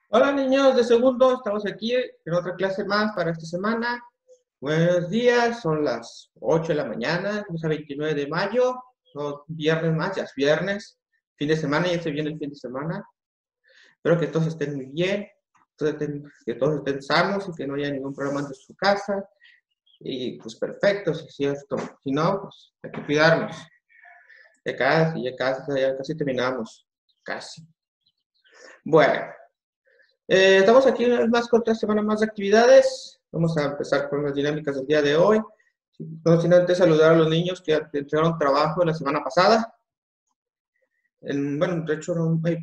Hola niños de segundo, estamos aquí en otra clase más para esta semana. Buenos días, son las 8 de la mañana, estamos a 29 de mayo, no, viernes más, ya es viernes, fin de semana, ya se viene el fin de semana. Espero que todos estén muy bien, que todos estén sanos y que no haya ningún problema en su casa. Y pues perfecto, si es cierto. Si no, pues hay que cuidarnos. Ya casi terminamos, casi. Bueno. Estamos aquí una vez más con otra semana más de actividades. Vamos a empezar con las dinámicas del día de hoy. No sin antes saludar a los niños que entregaron trabajo la semana pasada. Bueno, de hecho,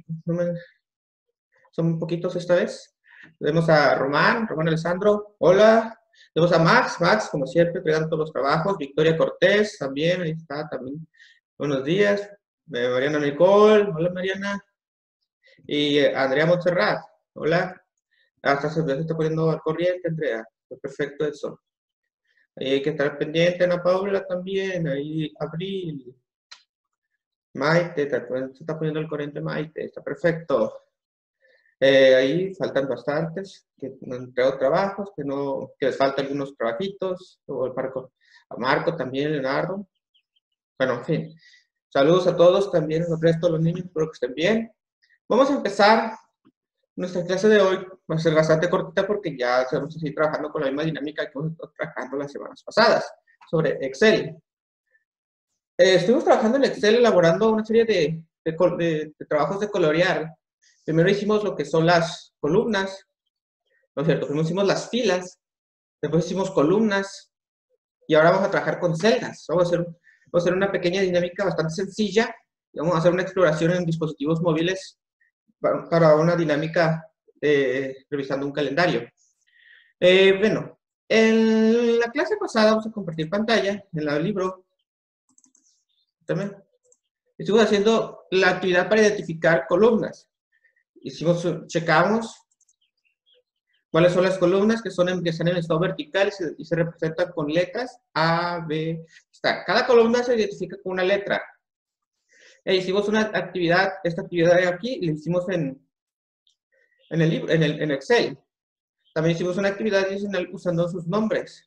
son muy poquitos esta vez. Tenemos a Román Alessandro, hola. Tenemos a Max, como siempre, entregando todos los trabajos. Victoria Cortés, también, ahí está, también. Buenos días. Mariana Nicole, hola Mariana. Y Andrea Montserrat, hola. Hasta se está poniendo al corriente, Andrea. Perfecto eso. Ahí hay que estar pendiente, Ana Paula también. Ahí, Abril. Maite, se está poniendo al corriente Maite. Está perfecto. Ahí faltan bastantes que no han entregado trabajos, que les faltan algunos trabajitos. O a Marco también, Leonardo. Bueno, en fin. Saludos a todos también, al resto de los niños, espero que estén bien. Vamos a empezar. Nuestra clase de hoy va a ser bastante cortita porque ya vamos a seguir trabajando con la misma dinámica que hemos estado trabajando las semanas pasadas sobre Excel. Estuvimos trabajando en Excel elaborando una serie de trabajos de colorear. Primero hicimos lo que son las columnas, ¿no es cierto? Primero hicimos las filas, después hicimos columnas y ahora vamos a trabajar con celdas. Vamos a hacer una pequeña dinámica bastante sencilla y vamos a hacer una exploración en dispositivos móviles para una dinámica revisando un calendario. Bueno, en la clase pasada vamos a compartir pantalla en el libro. También estuvimos haciendo la actividad para identificar columnas. Checamos cuáles son las columnas que están en estado vertical y se representan con letras A, B. Cada columna se identifica con una letra. Hicimos una actividad, esta actividad de aquí, la hicimos en el libro, en Excel. También hicimos una actividad adicional usando sus nombres.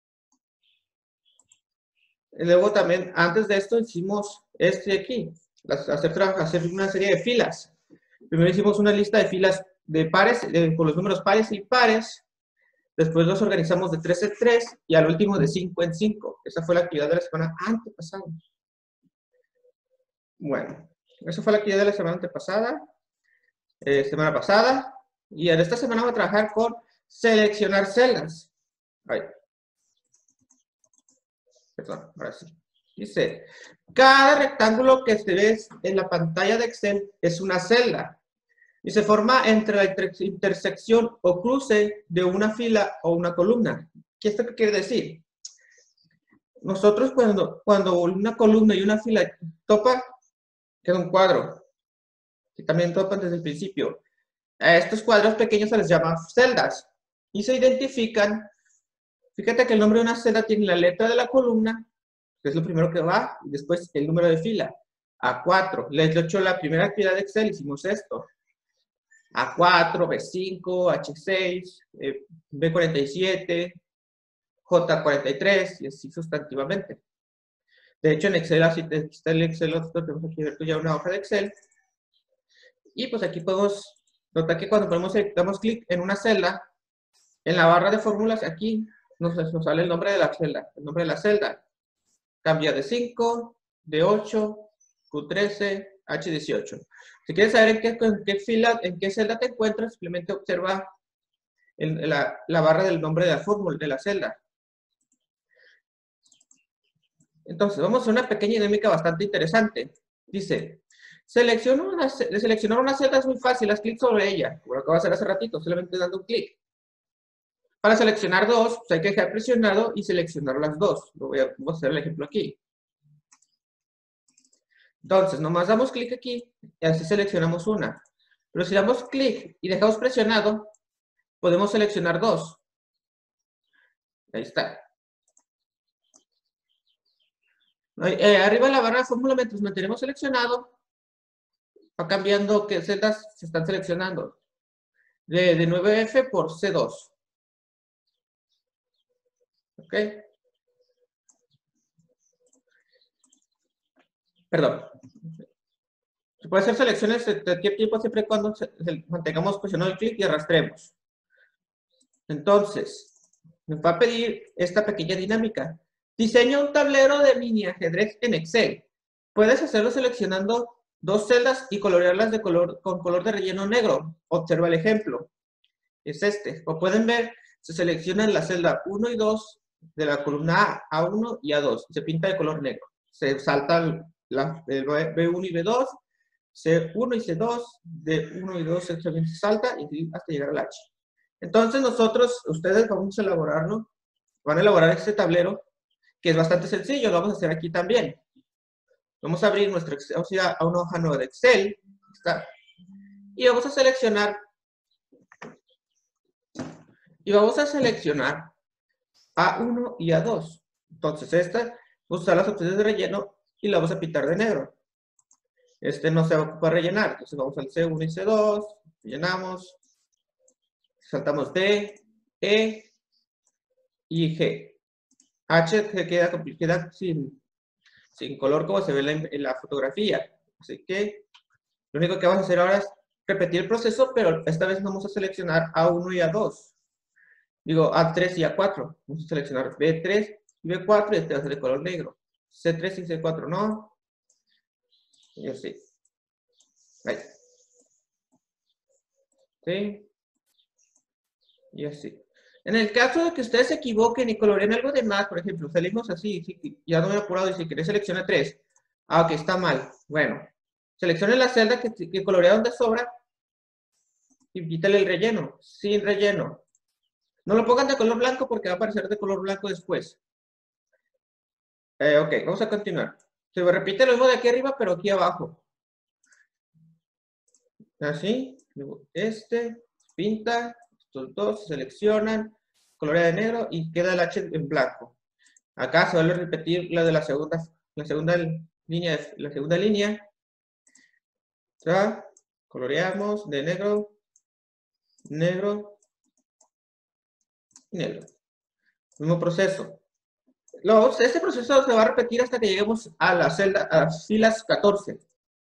Y luego también, antes de esto, hicimos este aquí, hacer una serie de filas. Primero hicimos una lista de filas de pares, con los números pares y impares. Después los organizamos de 3 en 3 y al último de 5 en 5. Esa fue la actividad de la semana antepasada. Bueno, esa fue la actividad de la semana pasada. Y en esta semana vamos a trabajar con seleccionar celdas. Ahí. Perdón, ahora sí. Dice, cada rectángulo que se ve en la pantalla de Excel es una celda y se forma entre la intersección o cruce de una fila o una columna. ¿Qué esto qué quiere decir? Nosotros cuando una columna y una fila topan, queda un cuadro, que también topan desde el principio. A estos cuadros pequeños se les llama celdas y se identifican. Fíjate que el nombre de una celda tiene la letra de la columna, que es lo primero que va, y después el número de fila. A4. Les he hecho la primera actividad de Excel, hicimos esto. A4, B5, H6, B47, J43, y así sustantivamente. De hecho, en Excel, así está el Excel, nosotros tenemos aquí abierto ya una hoja de Excel. Y pues aquí podemos notar que cuando damos clic en una celda, en la barra de fórmulas, aquí nos sale el nombre de la celda. El nombre de la celda cambia de 5, de 8, Q13, H18. Si quieres saber en qué fila, en qué celda te encuentras, simplemente observa la barra del nombre de la fórmula, de la celda. Entonces, vamos a hacer una pequeña dinámica bastante interesante. Dice, seleccionar una celda es muy fácil, haz clic sobre ella, como lo acabo de hacer hace ratito, solamente dando un clic. Para seleccionar dos, pues hay que dejar presionado y seleccionar las dos. Voy a hacer el ejemplo aquí. Entonces, nomás damos clic aquí y así seleccionamos una. Pero si damos clic y dejamos presionado, podemos seleccionar dos. Ahí está. Arriba en la barra de fórmula, mientras mantenemos seleccionado, va cambiando qué celdas se están seleccionando. de 9F por C2. ¿Ok? Perdón. Se puede hacer selecciones de tiempo siempre y cuando mantengamos presionado el clic y arrastremos. Entonces, me va a pedir esta pequeña dinámica. Diseña un tablero de mini ajedrez en Excel. Puedes hacerlo seleccionando dos celdas y colorearlas con color de relleno negro. Observa el ejemplo. Es este. Como pueden ver, se seleccionan la celda 1 y 2 de la columna A1 y A2. Se pinta de color negro. Se saltan el B1 y B2, C1 y C2, D1 y 2 se salta y hasta llegar al H. Entonces ustedes vamos a elaborarlo, van a elaborar este tablero, que es bastante sencillo, lo vamos a hacer aquí también. Vamos a abrir nuestro Excel, vamos a ir a una hoja nueva de Excel, y vamos a seleccionar, A1 y A2. Entonces esta, vamos a usar las opciones de relleno y la vamos a pintar de negro. Este no se va a ocupar rellenar, entonces vamos al C1 y C2, llenamos, saltamos D, E y G. H queda sin color como se ve en la fotografía. Así que lo único que vamos a hacer ahora es repetir el proceso, pero esta vez no vamos a seleccionar A1 y A2. Digo, A3 y A4. Vamos a seleccionar B3 y B4 y este va a ser de color negro. C3 y C4 no. Y así. Ahí. ¿Sí? Y así. En el caso de que ustedes se equivoquen y coloreen algo de más, por ejemplo, salimos así, ya no me he apurado y si querés selecciona 3. Ah, ok, está mal. Bueno, seleccione la celda que colorearon de sobra y quítale el relleno, sin relleno. No lo pongan de color blanco porque va a aparecer de color blanco después. Ok, vamos a continuar. Se repite lo mismo de aquí arriba, pero aquí abajo. Así, pinta, estos dos se seleccionan, colorea de negro y queda el H en blanco. Acá se vuelve a repetir la de la segunda línea. Coloreamos de negro, negro y negro. Mismo proceso. Este proceso se va a repetir hasta que lleguemos a las filas 14.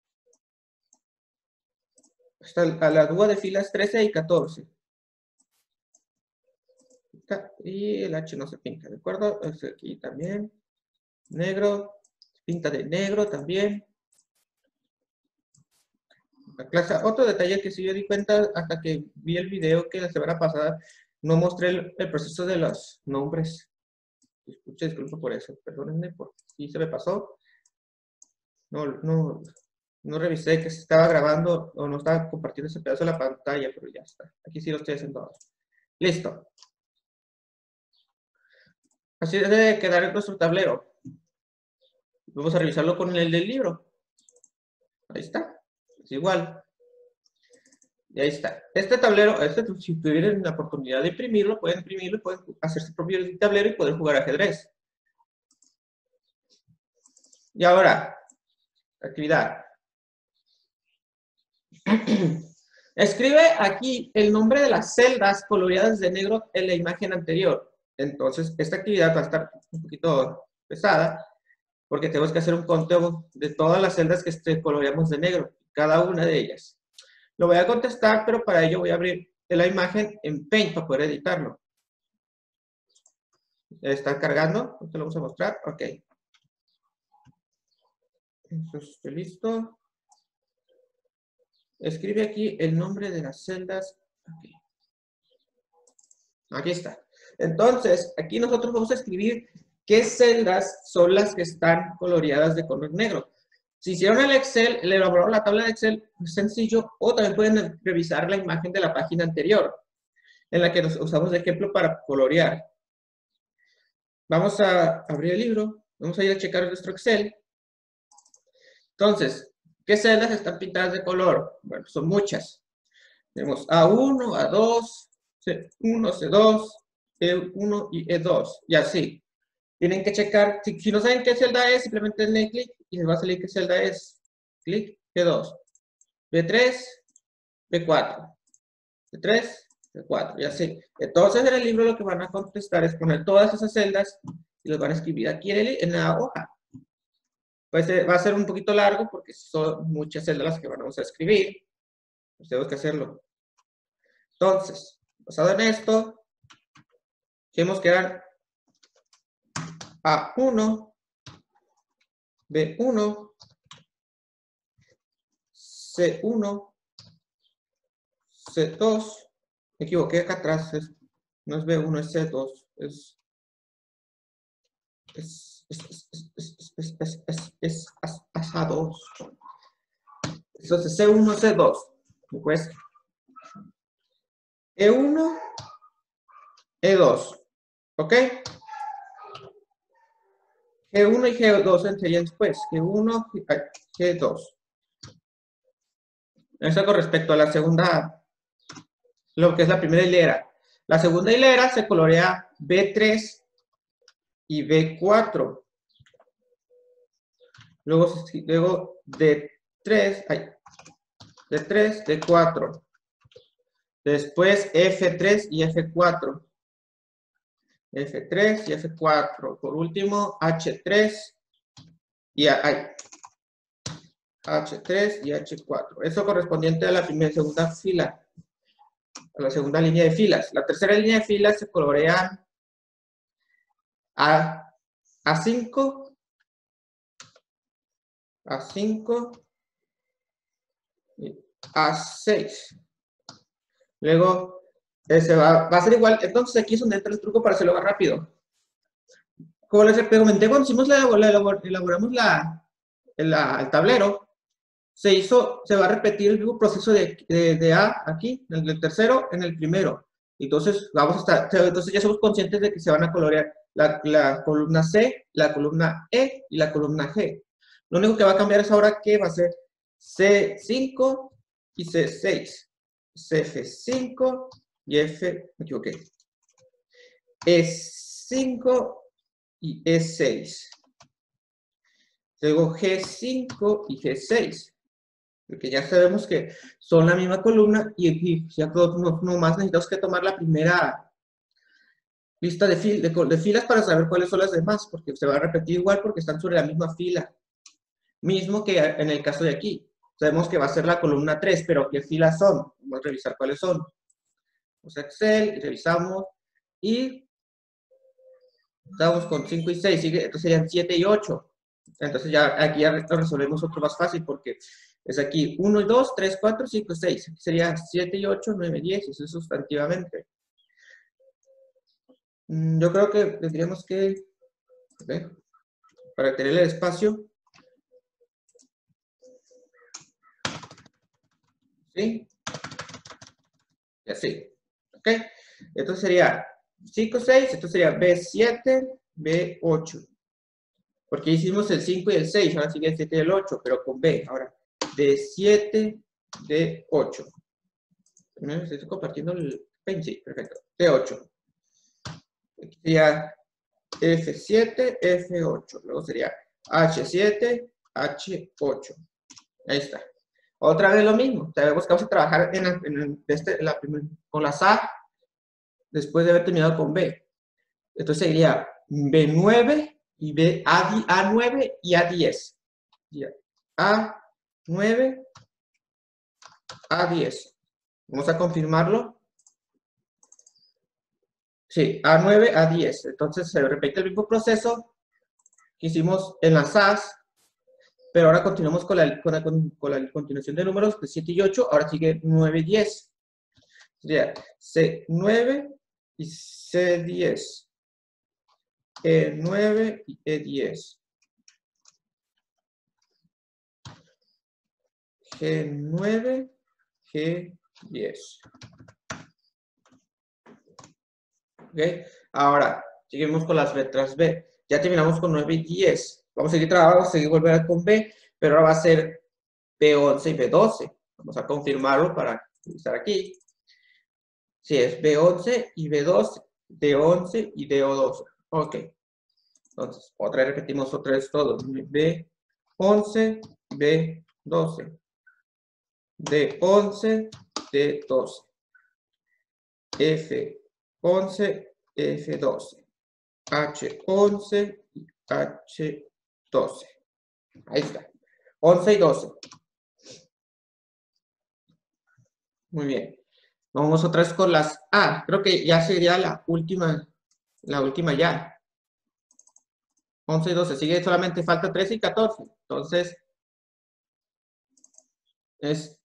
A la dúa de filas 13 y 14. Y el H no se pinta, ¿de acuerdo? Aquí también. Negro. Pinta de negro también. Otro detalle que sí yo di cuenta hasta que vi el video que la semana pasada no mostré el proceso de los nombres. Disculpa por eso, perdónenme, porque sí se me pasó. No revisé que se estaba grabando o no estaba compartiendo ese pedazo de la pantalla, pero ya está. Aquí sí lo estoy haciendo ahora. Listo. Así debe quedar nuestro tablero. Vamos a revisarlo con el del libro. Ahí está. Es igual. Y ahí está. Este tablero, si tuvieran la oportunidad de imprimirlo, pueden hacer su propio tablero y poder jugar ajedrez. Y ahora, actividad. Escribe aquí el nombre de las celdas coloreadas de negro en la imagen anterior. Entonces, esta actividad va a estar un poquito pesada, porque tenemos que hacer un conteo de todas las celdas que coloreamos de negro, cada una de ellas. Lo voy a contestar, pero para ello voy a abrir la imagen en Paint para poder editarlo. ¿Está cargando? ¿Te lo vamos a mostrar? Ok. Entonces, estoy listo. Escribe aquí el nombre de las celdas. Okay. Aquí está. Entonces, aquí nosotros vamos a escribir qué celdas son las que están coloreadas de color negro. Si hicieron el Excel, le elaboraron la tabla de Excel, es sencillo, o también pueden revisar la imagen de la página anterior, en la que nos usamos de ejemplo para colorear. Vamos a abrir el libro, vamos a ir a checar nuestro Excel. Entonces, ¿qué celdas están pintadas de color? Bueno, son muchas. Tenemos A1, A2, C1, C2, E1 y E2, y así. Tienen que checar, si no saben qué celda es, simplemente denle clic y les va a salir qué celda es. Clic, B2, B3, B4, B3, C4, y así. Entonces, en el libro lo que van a contestar es poner todas esas celdas y los van a escribir aquí en la hoja. Pues va a ser un poquito largo porque son muchas celdas las que vamos a escribir. Pues tenemos que hacerlo. Entonces, basado en esto, tenemos que dar A1, B1, C1, C2. Me equivoqué acá atrás. No es B1, es C2. Es A2. Entonces, C1, C2. Pues, E1, E2. ¿Ok? G1 y G2 serían después. G1, G2. Eso con respecto a la segunda, lo que es la primera hilera. La segunda hilera se colorea B3 y B4. Luego D3, D4. Después F3 y F4. F3 y F4. Por último, H3 y H3 y H4. Eso correspondiente a la segunda fila. A la segunda línea de filas. La tercera línea de filas se colorean A5, A5 y A6. Luego, va a ser igual. Entonces, aquí es donde entra el truco para hacerlo más rápido. Como les comenté, cuando hicimos elaboramos el tablero, se va a repetir el mismo proceso de A aquí, en el tercero, en el primero. Entonces, entonces ya somos conscientes de que se van a colorear la columna C, la columna E y la columna G. Lo único que va a cambiar es ahora que va a ser C5 y C6. CF5 y me equivoqué. E5 y E6. Luego G5 y G6. Porque ya sabemos que son la misma columna y ya no más necesitamos que tomar la primera lista de filas para saber cuáles son las demás, porque se va a repetir igual porque están sobre la misma fila. Mismo que en el caso de aquí. Sabemos que va a ser la columna 3, pero ¿qué filas son? Vamos a revisar cuáles son. Vamos a Excel y revisamos. Y estamos con 5 y 6, entonces serían 7 y 8. Entonces ya aquí ya resolvemos otro más fácil porque es aquí 1 y 2, 3, 4, 5, 6. Aquí sería 7 y 8, 9, 10, eso es sustantivamente. Yo creo que tendríamos que, para tener el espacio, ¿sí? Y así, ¿ok? Entonces sería 5, 6, esto sería B7, B8. Porque hicimos el 5 y el 6, ahora sigue el 7 y el 8, pero con B. Ahora, D7, D8. Estoy compartiendo el pen, sí, perfecto. D8. Aquí sería F7, F8. Luego sería H7, H8. Ahí está. Otra vez lo mismo. Sabemos que vamos a trabajar con la A después de haber terminado con B. Entonces sería B9 y A9 y A10. A9, A10. Vamos a confirmarlo. Sí, A9, A10. Entonces se repite el mismo proceso que hicimos en las A's, pero ahora continuamos con la continuación de números de 7 y 8. Ahora sigue 9 y 10. Sería C9 y C10. E9 y E10. G9, G10. ¿Ok? Ahora, seguimos con las letras B. Ya terminamos con 9 y 10. Vamos a seguir trabajando, vamos a seguir volver con B, pero ahora va a ser B11 y B12. Vamos a confirmarlo para utilizar aquí. Sí, es B11 y B12, D11 y D12. Ok. Entonces, otra vez repetimos otra vez todo. B11, B12. D11, D12. F11, F12, H11 y H12. Ahí está. 11 y 12. Muy bien. Vamos otra vez con las A. Creo que ya sería la última ya. 11 y 12. Sigue solamente falta 13 y 14. Entonces, es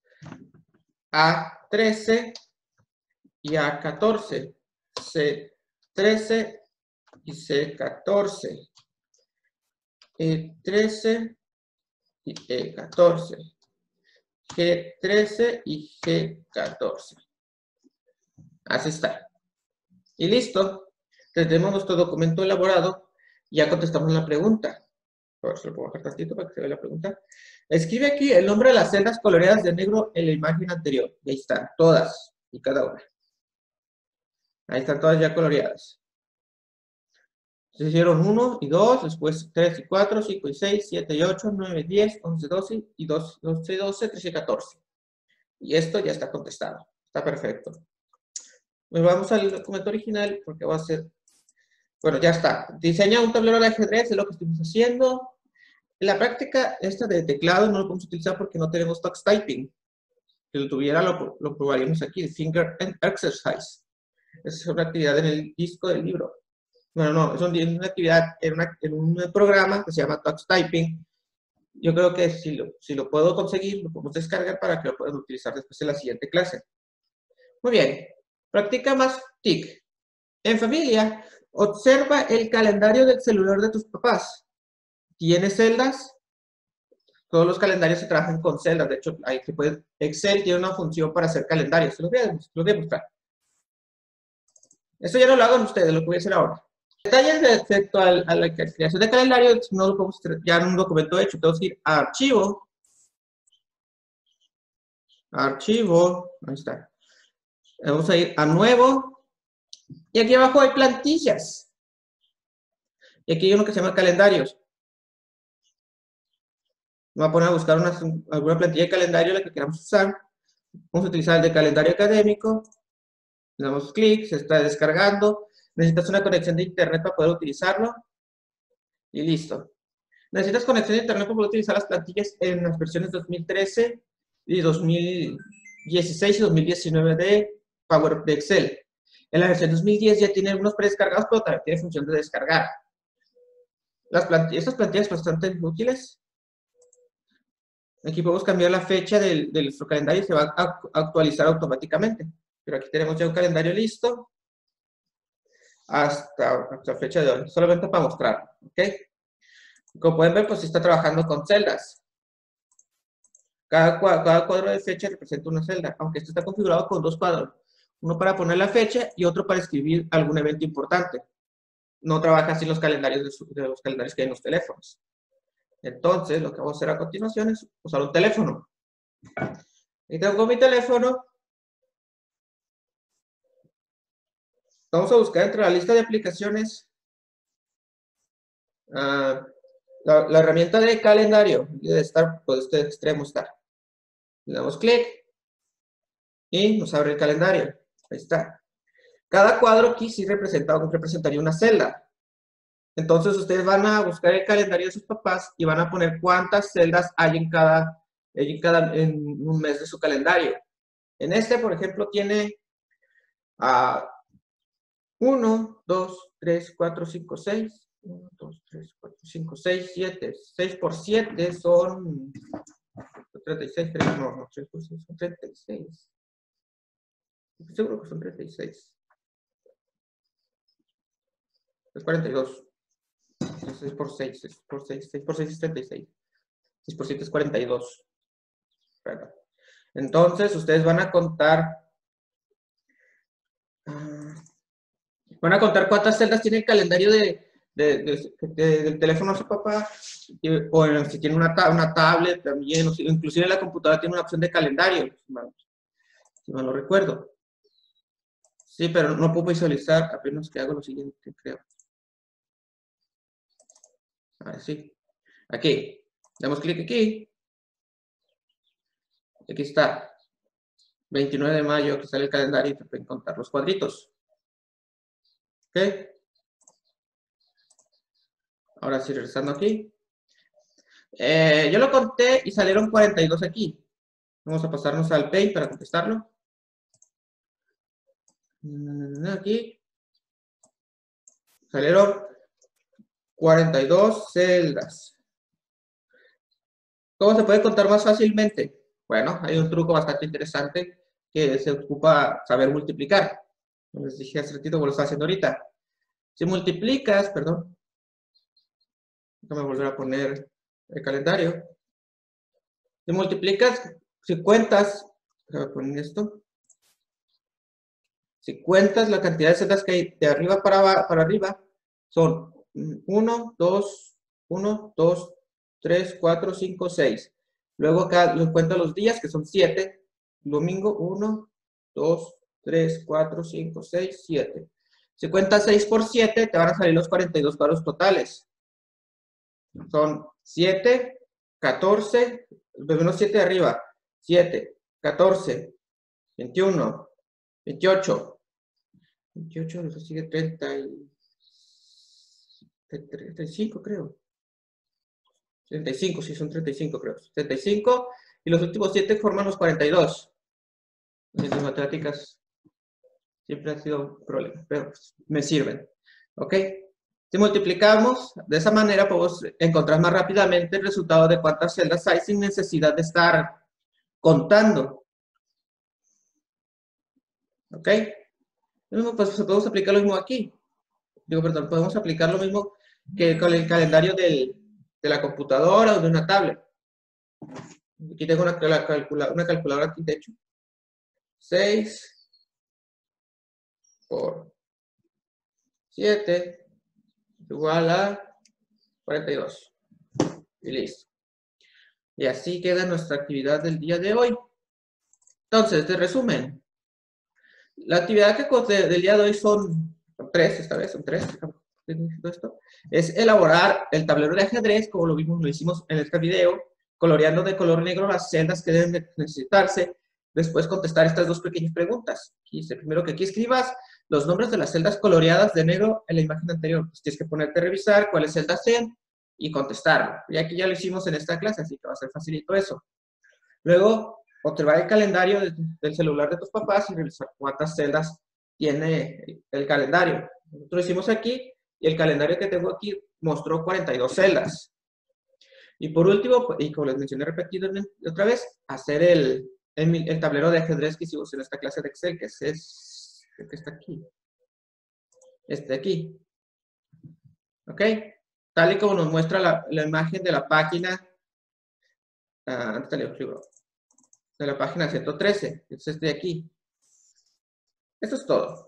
A13 y A14. C13 y C14. E13 y E14. G13 y G14. Así está. Y listo. Tenemos nuestro documento elaborado. Ya contestamos la pregunta. A ver si lo puedo bajar tantito para que se vea la pregunta. Escribe aquí el nombre de las celdas coloreadas de negro en la imagen anterior. Y ahí están, todas y cada una. Ahí están todas ya coloreadas. Se hicieron 1 y 2, después 3 y 4, 5 y 6, 7 y 8, 9 y 10, 11, 12 y 12 y 12, 13 y 14. Y esto ya está contestado. Está perfecto. Pues vamos al documento original porque va a ser... Bueno, ya está. Diseña un tablero de ajedrez, es lo que estuvimos haciendo. En la práctica, esta de teclado no lo podemos utilizar porque no tenemos tux typing. Si lo tuviera, lo probaríamos aquí, Finger Exercise. Es una actividad en el disco del libro. Bueno, no, es una actividad en un programa que se llama Tux Typing. Yo creo que si lo puedo conseguir, lo podemos descargar para que lo puedan utilizar después en la siguiente clase. Muy bien. Practica más TIC. En familia, observa el calendario del celular de tus papás. ¿Tiene celdas? Todos los calendarios se trabajan con celdas. De hecho, ahí se puede, Excel tiene una función para hacer calendarios. Se los voy a mostrar. Esto ya no lo hagan ustedes, lo que voy a hacer ahora. Detalles respecto a la creación de calendario no lo podemos ya en un documento hecho. Tenemos que ir a archivo. Archivo. Ahí está. Vamos a ir a nuevo. Y aquí abajo hay plantillas. Y aquí hay uno que se llama calendarios. Vamos a poner a buscar alguna plantilla de calendario la que queramos usar. Vamos a utilizar el de calendario académico. Le damos clic, se está descargando. Necesitas una conexión de internet para poder utilizarlo. Y listo. Necesitas conexión de internet para poder utilizar las plantillas en las versiones 2013 y 2016 y 2019 de Excel. En la versión 2010 ya tiene algunos predescargados, pero también tiene función de descargar. Estas plantillas son bastante útiles. Aquí podemos cambiar la fecha de nuestro calendario y se va a actualizar automáticamente. Pero aquí tenemos ya un calendario listo hasta fecha de hoy, solamente para mostrar, ¿ok? Como pueden ver, pues está trabajando con celdas. Cada cuadro de fecha representa una celda, aunque esto está configurado con dos cuadros. Uno para poner la fecha y otro para escribir algún evento importante. No trabaja así los calendarios de los calendarios que hay en los teléfonos. Entonces, lo que vamos a hacer a continuación es usar un teléfono. Y tengo mi teléfono. Vamos a buscar entre la lista de aplicaciones la herramienta de calendario. Debe estar, pues este extremo estar. Le damos clic y nos abre el calendario. Ahí está. Cada cuadro aquí sí representaría una celda. Entonces ustedes van a buscar el calendario de sus papás y van a poner cuántas celdas hay en un mes de su calendario. En este, por ejemplo, tiene 1, 2, 3, 4, 5, 6. 1, 2, 3, 4, 5, 6, 7. 6 por 7 son 36. No, 3 por 6 son 36. Estoy seguro que son 36. Es 42. 6 por 6, 6 por 6, 6 por 6 es 36. 6 por 7 es 42. Entonces, ustedes van a contar cuántas celdas tiene el calendario del teléfono de su papá, o si tiene una tablet también, o inclusive la computadora tiene una opción de calendario, si mal no recuerdo. Sí, pero no puedo visualizar, apenas que hago lo siguiente, creo. A ver, sí. Aquí. Damos clic aquí. Aquí está. 29 de mayo que sale el calendario y te pueden contar los cuadritos. ¿Ok? Ahora sí, regresando aquí. Yo lo conté y salieron 42 aquí. Vamos a pasarnos al Paint para contestarlo. Aquí. Salieron 42 celdas. ¿Cómo se puede contar más fácilmente? Bueno, hay un truco bastante interesante que se ocupa saber multiplicar. Como les dije hace ratito, como lo está haciendo ahorita. Si multiplicas, perdón, déjame volver a poner el calendario. Si multiplicas, si cuentas, déjame poner esto. Si cuentas la cantidad de celdas que hay de arriba para arriba, son 1, 2, 1, 2, 3, 4, 5, 6. Luego acá lo cuento los días, que son 7. Domingo, 1, 2, 3, 4, 5, 6, 7. Si cuentas 6 por 7, te van a salir los 42 cuadros totales. Son 7, 14, menos 7 de arriba, 7, 14, 21, 28, 28, después sigue 30 y 35, creo. 35, sí, son 35, creo. 35, y los últimos 7 forman los 42. Las matemáticas siempre han sido un problema, pero me sirven. ¿Ok? Si multiplicamos, de esa manera podemos encontrar más rápidamente el resultado de cuántas celdas hay sin necesidad de estar contando. ¿Ok? Pues podemos aplicar lo mismo aquí. Perdón, podemos aplicar lo mismo que con el calendario de la computadora o de una tablet. Aquí tengo una calculadora aquí, de hecho. 6 por 7 igual a 42. Y listo. Y así queda nuestra actividad del día de hoy. Entonces, de resumen, la actividad del día de hoy son 3, esta vez son 3. Esto es elaborar el tablero de ajedrez, como lo hicimos en este video, coloreando de color negro las celdas que deben de necesitarse. Después contestar estas dos pequeñas preguntas. Primero que aquí escribas los nombres de las celdas coloreadas de negro en la imagen anterior. Pues tienes que ponerte a revisar cuáles celdas sean y contestarlo. Y aquí ya lo hicimos en esta clase, así que va a ser facilito eso. Luego, observar el calendario del celular de tus papás y revisar cuántas celdas tiene el calendario. Nosotros lo hicimos aquí y el calendario que tengo aquí mostró 42 celdas. Y por último, y como les mencioné repetido otra vez, hacer el tablero de ajedrez que hicimos en esta clase de Excel, que es el que está aquí. Este aquí. ¿Ok? Tal y como nos muestra la imagen de la página. Antes te libro. De la página 113. Es este de aquí. Eso es todo.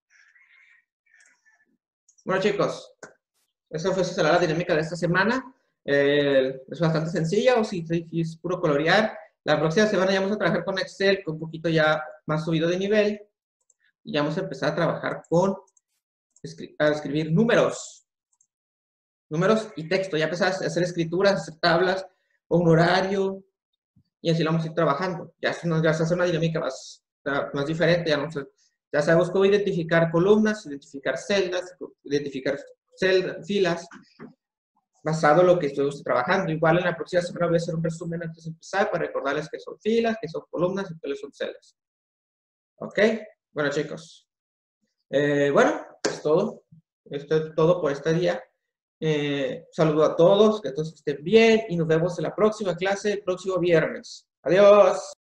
Bueno, chicos. Esa fue la dinámica de esta semana. Es bastante sencilla, o si es puro colorear. La próxima semana ya vamos a trabajar con Excel, con un poquito ya más subido de nivel. Y ya vamos a empezar a trabajar a escribir números. Números y texto. Ya empezar a hacer escrituras, hacer tablas, o un horario. Y así lo vamos a ir trabajando. Ya se hace una dinámica más diferente. Ya sabemos cómo identificar columnas, identificar celdas, identificar filas, basado en lo que estuvimos trabajando. Igual en la próxima semana voy a hacer un resumen antes de empezar para recordarles qué son filas, qué son columnas y cuáles son celdas. ¿Ok? Bueno, chicos. Bueno, es todo. Esto es todo por este día. Saludo a todos, que todos estén bien y nos vemos en la próxima clase el próximo viernes. Adiós.